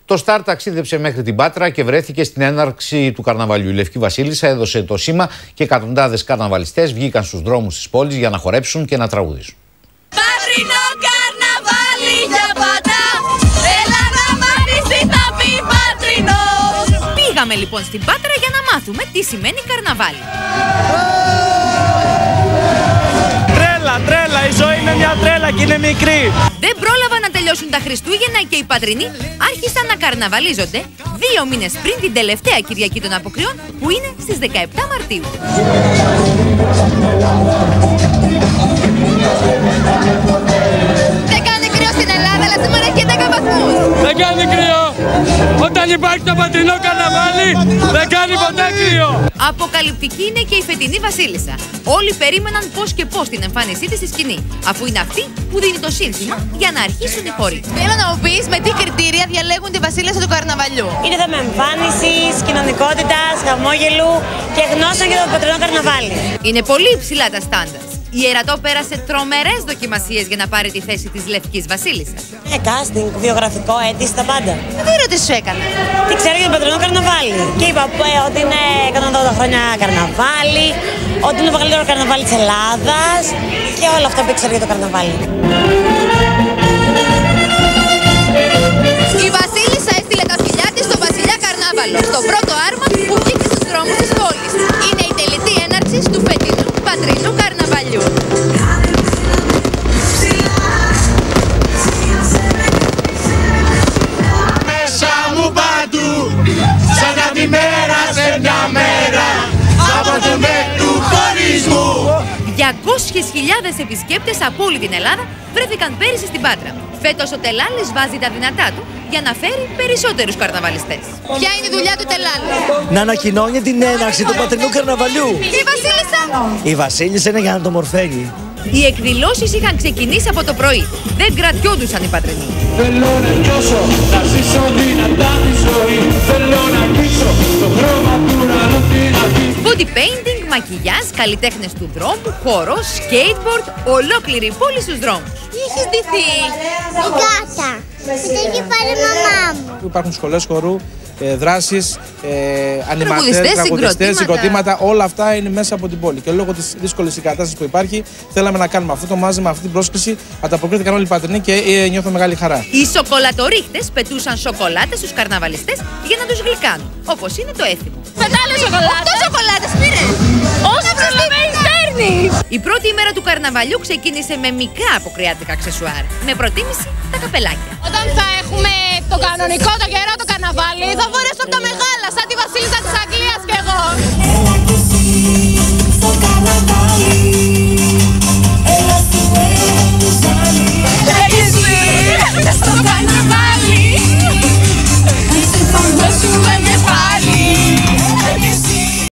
Το Σταρ ταξίδεψε μέχρι την Πάτρα και βρέθηκε στην έναρξη του καρναβαλιού. Η Λευκή Βασίλισσα έδωσε το σήμα και εκατοντάδες καρναβαλιστές βγήκαν στους δρόμους της πόλης για να χορέψουν και να τραγουδήσουν. Πατρινό καρναβάλι για πάντα, έλα να μάθεις τι θα πει πατρινός. Πήγαμε λοιπόν στην Πάτρα για να μάθουμε τι σημαίνει καρναβάλι. Τρέλα, η ζωή είναι μια τρέλα και είναι μικρή. Δεν πρόλαβαν να τελειώσουν τα Χριστούγεννα και οι πατρινοί άρχισαν να καρναβαλίζονται 2 μήνες πριν την τελευταία Κυριακή των Αποκριών, που είναι στις 17 Μαρτίου. Δεν κάνει κρύο στην Ελλάδα, αλλά σήμερα έχει 10 βαθμούς. Δεν κάνει κρύο. Όταν υπάρχει το πατρινό καρναβάλι, δεν κάνει ποτέ κρύο. Αποκαλυπτική είναι και η φετινή Βασίλισσα. Όλοι περίμεναν πώς και πώς την εμφάνισή της στη σκηνή, αφού είναι αυτή που δίνει το σύνθημα για να αρχίσουν οι χοροί. Θέλω να μου πεις με τι κριτήρια διαλέγουν τη Βασίλισσα του καρναβαλιού. Είναι θέμα εμφάνισης, κοινωνικότητας, χαμόγελου και γνώσεων για το πατρινό καρναβάλι. Είναι πολύ υψηλά τα στάνταρ. Η Ερατό πέρασε τρομερές δοκιμασίες για να πάρει τη θέση της Λευκής Βασίλισσας. Casting, βιογραφικό, αίτηση, τα πάντα. Τι ερώτηση σου έκανε? Τι ξέρω για το πατρινό καρναβάλι. Και είπα ότι είναι 180 χρόνια καρναβάλι, ότι είναι το μεγαλύτερο καρναβάλι της Ελλάδας και όλα αυτά που ήξερα για το καρναβάλι. Η Βασίλισσα έστειλε τα φιλιά της στο Βασιλιά Καρνάβαλο, το πρώτο άρμα που βγήκε στους δρόμους της πόλης. Είναι η τελετή έναρξης του φετινού πατρινού καρναβαλιού. Μέσα μου παντού, σαν να τη μέρα σε μια μέρα, από τον του χωρισμού. 200.000 επισκέπτες από όλη την Ελλάδα βρέθηκαν πέρυσι στην Πάτρα. Φέτος ο Τελάλης βάζει τα δυνατά του για να φέρει περισσότερους καρναβαλιστές. Ποια είναι η δουλειά του Τελάλη? Να ανακοινώνει την έναρξη του πατρινού καρναβαλιού. Η Βασίλισσα! Η Βασίλισσα είναι για να το μορφαίνει. Οι εκδηλώσεις είχαν ξεκινήσει από το πρωί. Δεν κρατιόντουσαν οι πατρινοί. Θέλω να νιώσω, να ζήσω δυνατά τη ζωή. Θέλω να αγγίξω το χρώμα του ουρανού την αρχή. Body painting, μακιγιάζ, καλλιτέχνες του δρόμου, χώρο, skateboard, ολόκληρη η πόλη στους δρόμους. Τι έχεις ντυθεί? Η Κάτα. Που την έχει πάρει η μαμά μου. Υπάρχουν σχολές χορού, δράσεις, Τραγουδιστές, τραγουδιστές, συγκροτήματα. Όλα αυτά είναι μέσα από την πόλη. Και λόγω της δύσκολης κατάστασης που υπάρχει, θέλαμε να κάνουμε αυτό το μάζεμα, αυτή την πρόσκληση. Ανταποκρίθηκαν όλοι οι πατρινοί και νιώθω μεγάλη χαρά. Οι σοκολατορίχτες πετούσαν σοκολάτες στους καρναβαλιστές για να τους γλυκάνουν, όπως είναι το έθιμο. Πετάλε σοκολάτα! 8 σοκολάτες πήρε! Όσο προλαβαίνεις παίρνεις! Η πρώτη ημέρα του καρναβαλιού ξεκίνησε με μικρά αποκριάτικα αξεσουάρ, με προτίμηση τα καπελάκια. Όταν θα έχουμε το κανονικό, το γερό το καρναβάλι, θα φορέσω από τα μεγάλα, σαν τη Βασίλισσα της Αγγλίας.